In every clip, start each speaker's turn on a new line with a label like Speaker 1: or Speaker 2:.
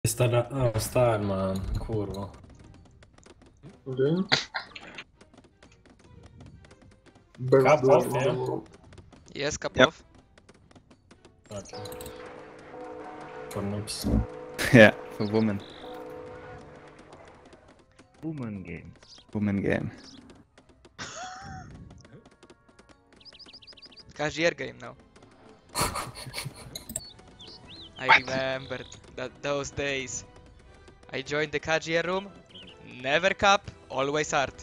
Speaker 1: Stalman, kurwa.
Speaker 2: Okay. Best
Speaker 1: Cap
Speaker 2: duel
Speaker 1: off,
Speaker 2: in the
Speaker 1: yeah?
Speaker 2: world.
Speaker 3: Yes, cup
Speaker 4: Yep.
Speaker 3: off.
Speaker 1: Okay. For noobs.
Speaker 4: Yeah, for woman.
Speaker 5: Woman game.
Speaker 4: Woman game.
Speaker 3: Cashier game now. I remembered those days. I joined the cashier room. Never cup, always art.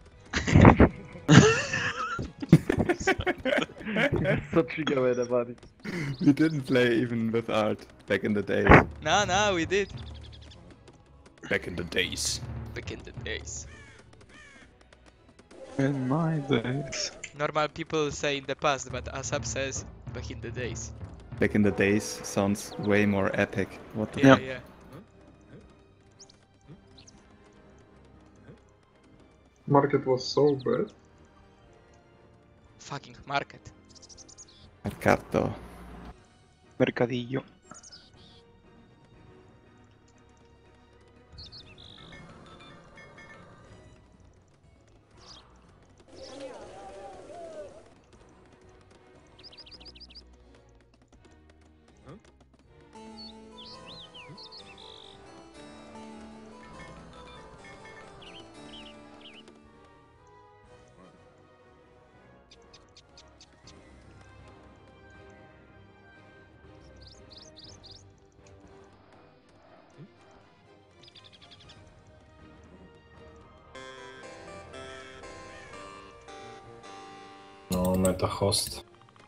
Speaker 5: So trigger with buddy.
Speaker 4: We didn't play even with art back in the days.
Speaker 3: No, we did.
Speaker 4: Back in the days.
Speaker 3: Back in the days.
Speaker 4: In my days.
Speaker 3: Normal people say in the past, but Asap says back in the days.
Speaker 4: Back in the days sounds way more epic. What the
Speaker 3: Yeah,
Speaker 4: fuck?
Speaker 3: yeah.
Speaker 2: Market was so bad.
Speaker 3: Fucking market.
Speaker 4: Mercato.
Speaker 6: Mercadillo.
Speaker 1: No, meta host.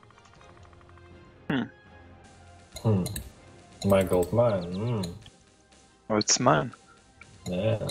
Speaker 1: Hmm. My gold mine.
Speaker 6: Oh, it's mine.
Speaker 1: Yeah.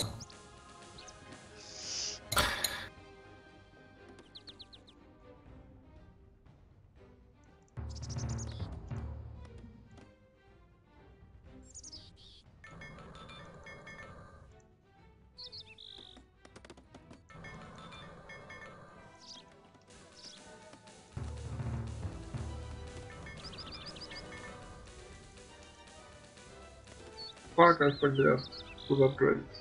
Speaker 2: Fuck, I forget to upgrade it.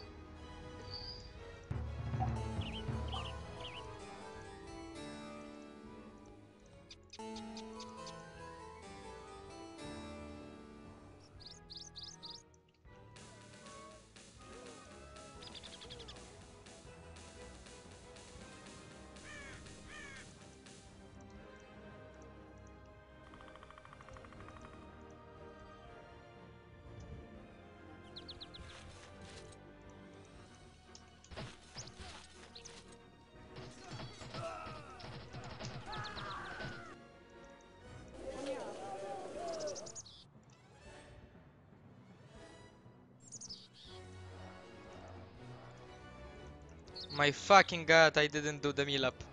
Speaker 3: My fucking god, I didn't do the meal up.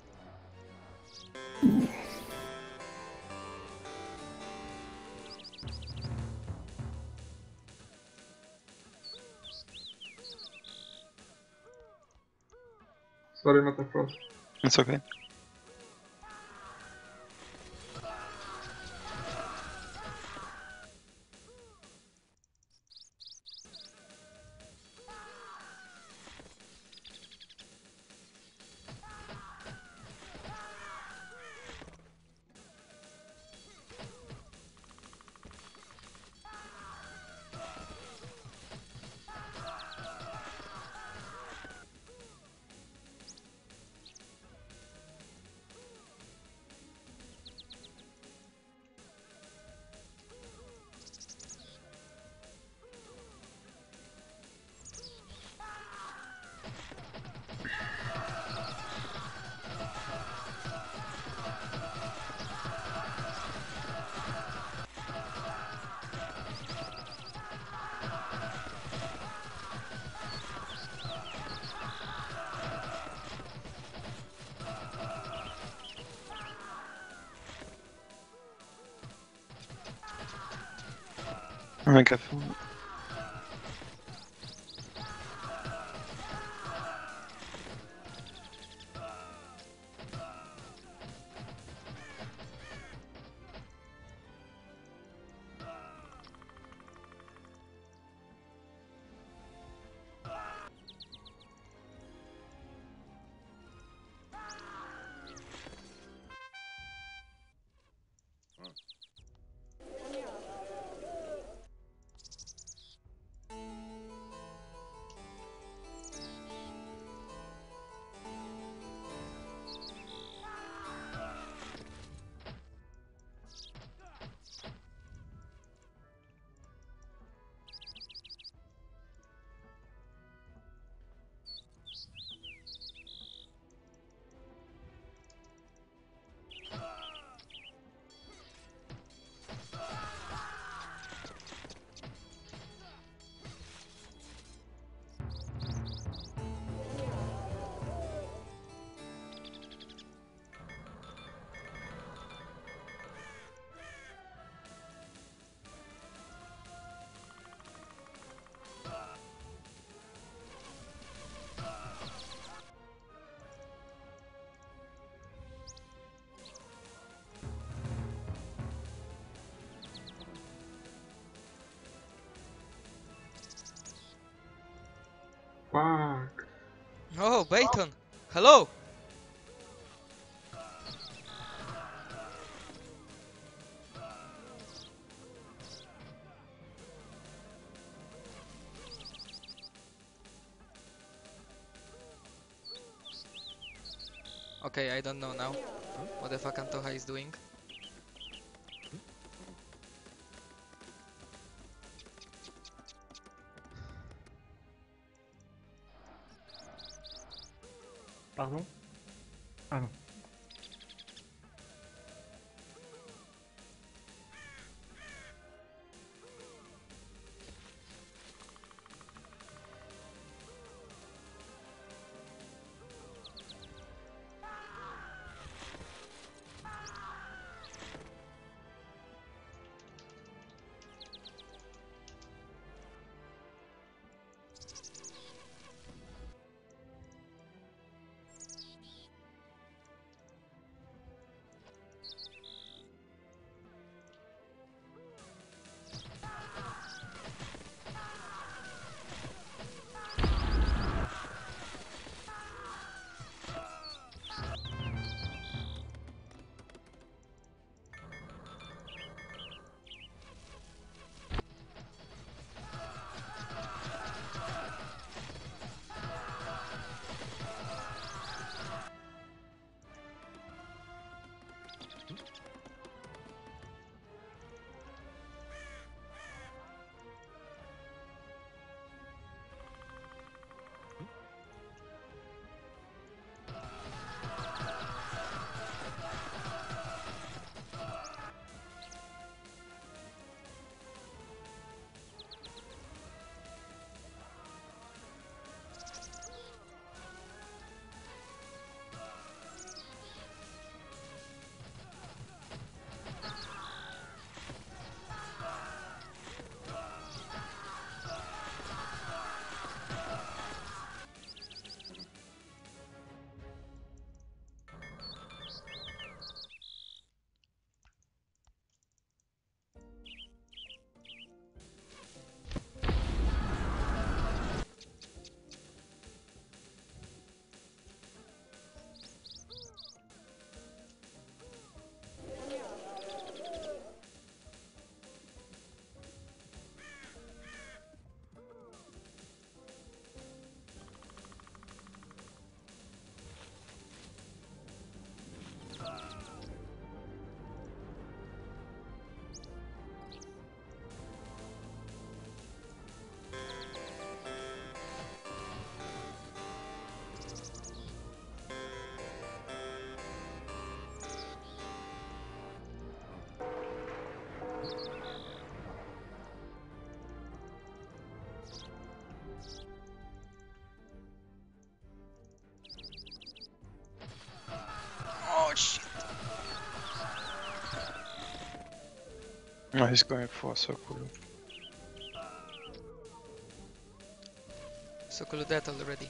Speaker 2: Sorry, Metafrost.
Speaker 6: It's okay. I'm careful.
Speaker 2: Fuck.
Speaker 3: Oh, Bayton! Hello! Okay, I don't know now what the fuck Antoxa is doing.
Speaker 5: Pardon? Ah non.
Speaker 3: Oh shit!
Speaker 6: Oh, he's going for Sokulu.
Speaker 3: Sokolu dead already.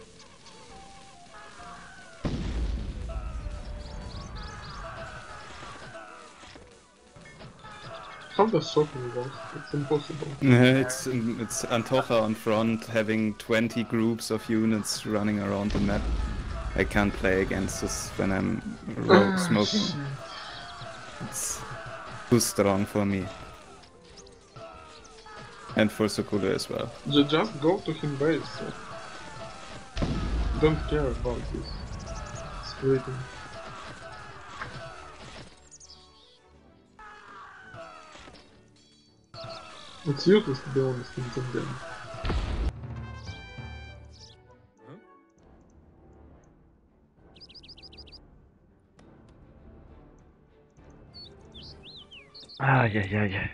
Speaker 2: How does soccer work? It's impossible.
Speaker 4: It's Antoxa on front having 20 groups of units running around the map. I can't play against this when I'm rogue smoking.
Speaker 2: Shit.
Speaker 4: It's too strong for me. And for Sokulu as well.
Speaker 2: Just go to him base. Don't care about this splitting. It's useless to be honest in this game.
Speaker 5: Aïe aïe aïe.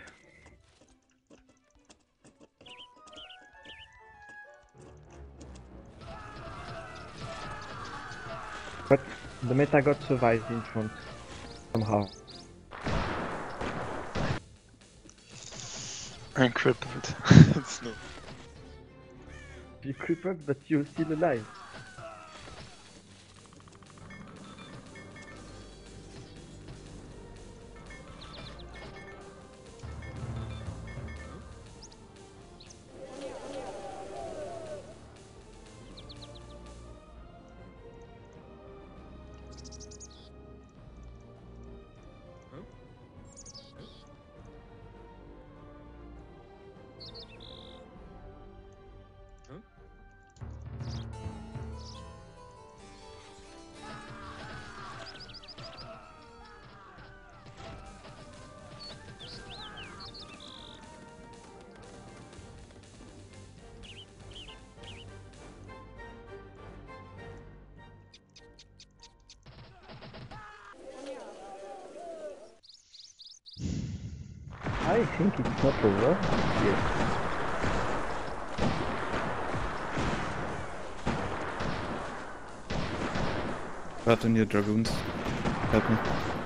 Speaker 5: But the meta got survived in front somehow.
Speaker 6: I'm crippled. It's not.
Speaker 5: You crippled, but you're still alive. I think it's not over yet.
Speaker 4: Button your dragoons. Help me.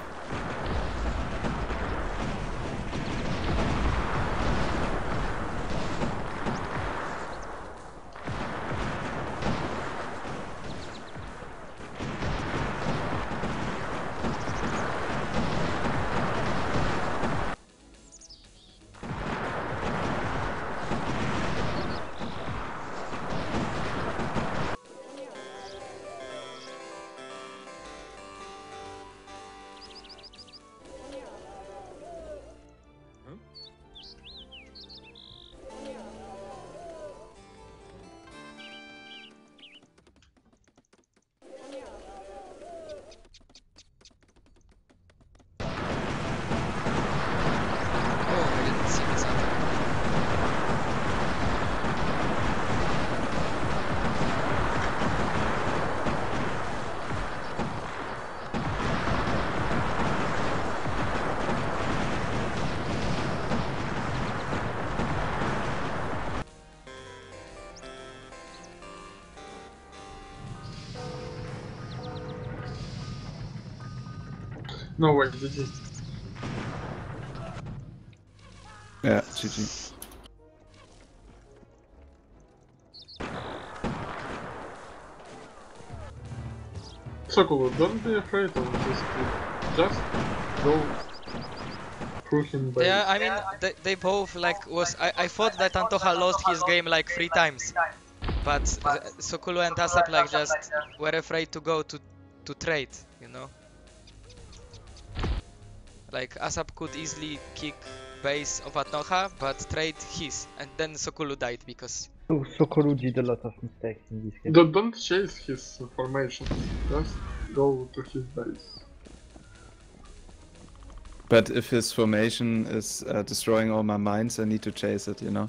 Speaker 3: Oh, I didn't see this happening.
Speaker 2: No way, GG.
Speaker 4: Yeah, GG.
Speaker 2: Sokolo, don't be afraid of this kid. Just go through him base.
Speaker 3: Yeah, I mean, they both like was. I thought that Antoxa lost his game like 3 times, but Sokulu and Asap like just were afraid to go to trade, you know. Like Asap could easily kick base of Antoxa, but trade his, and then Sokulu died because.
Speaker 5: So Sokolu did a lot of mistakes in this game.
Speaker 2: Don't chase his formation. Just go to his base.
Speaker 4: But if his formation is destroying all my mines, I need to chase it, you know?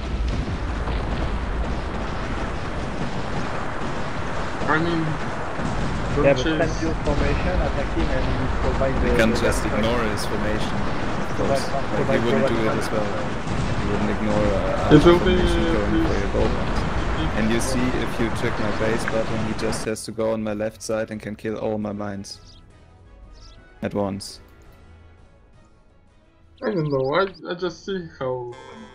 Speaker 2: I mean, don't
Speaker 5: Yeah, but
Speaker 2: chase.
Speaker 5: send your formation, attack him, and you provide the...
Speaker 4: I can't just ignore his formation, of course. Like, he wouldn't do it as well. He wouldn't ignore
Speaker 2: It will be,
Speaker 4: formation going for your gold ones. And you see, if you check my base button, he just has to go on my left side and can kill all my mines. At once.
Speaker 2: I don't know, I just see how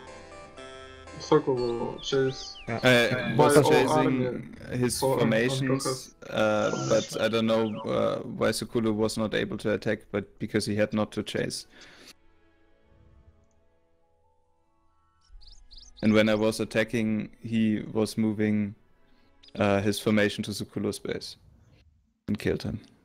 Speaker 2: Sokolo chase.
Speaker 4: I
Speaker 2: By
Speaker 4: was
Speaker 2: all
Speaker 4: chasing
Speaker 2: army
Speaker 4: his
Speaker 2: for
Speaker 4: formations,
Speaker 2: Antoxa's
Speaker 4: but I don't know why Sukulu was not able to attack, but because he had not to chase. And when I was attacking, he was moving his formation to Sukulu's base and killed him.